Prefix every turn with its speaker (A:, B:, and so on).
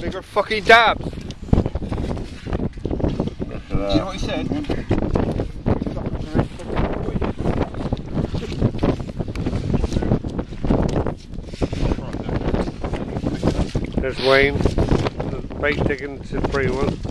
A: Bigger fucking dabs.
B: Do you know what he said?
A: There's Wayne. There's bait digging to free one.